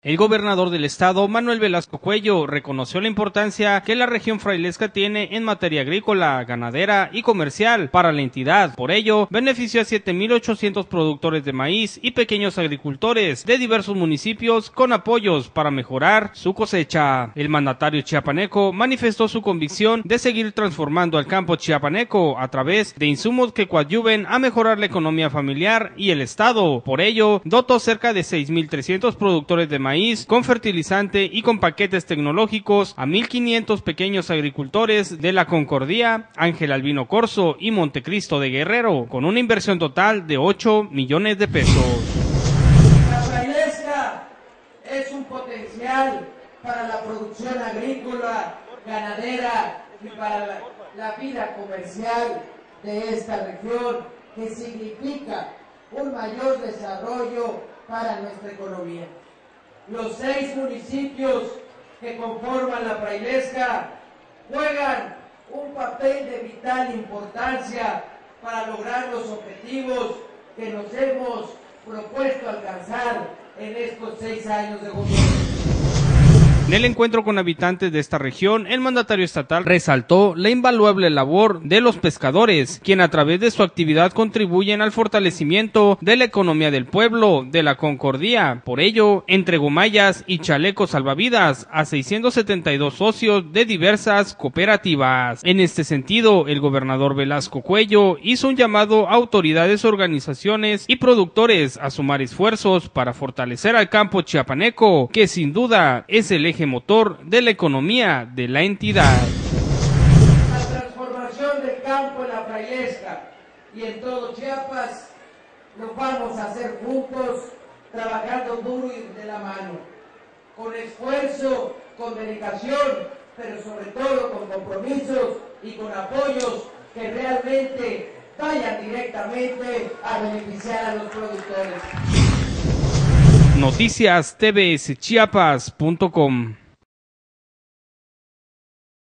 El gobernador del estado, Manuel Velasco Cuello, reconoció la importancia que la región frailesca tiene en materia agrícola, ganadera y comercial para la entidad. Por ello, benefició a 7,800 productores de maíz y pequeños agricultores de diversos municipios con apoyos para mejorar su cosecha. El mandatario chiapaneco manifestó su convicción de seguir transformando al campo chiapaneco a través de insumos que coadyuven a mejorar la economía familiar y el estado. Por ello, dotó cerca de 6,300 productores de maíz con fertilizante y con paquetes tecnológicos a 1,500 pequeños agricultores de La Concordia, Ángel Albino Corzo y Montecristo de Guerrero, con una inversión total de 8 millones de pesos. La frailesca es un potencial para la producción agrícola, ganadera y para la vida comercial de esta región, que significa un mayor desarrollo para nuestra economía. Los 6 municipios que conforman la frailesca juegan un papel de vital importancia para lograr los objetivos que nos hemos propuesto alcanzar en estos 6 años de gobierno. En el encuentro con habitantes de esta región, el mandatario estatal resaltó la invaluable labor de los pescadores, quien a través de su actividad contribuyen al fortalecimiento de la economía del pueblo de La Concordia. Por ello, entregó mallas y chalecos salvavidas a 672 socios de diversas cooperativas. En este sentido, el gobernador Velasco Cuello hizo un llamado a autoridades, organizaciones y productores a sumar esfuerzos para fortalecer al campo chiapaneco, que sin duda es el eje motor de la economía de la entidad. La transformación del campo en la frailesca y en todo Chiapas lo vamos a hacer juntos, trabajando duro y de la mano, con esfuerzo, con dedicación, pero sobre todo con compromisos y con apoyos que realmente vayan directamente a beneficiar a los productores. Noticias TVSChiapas.com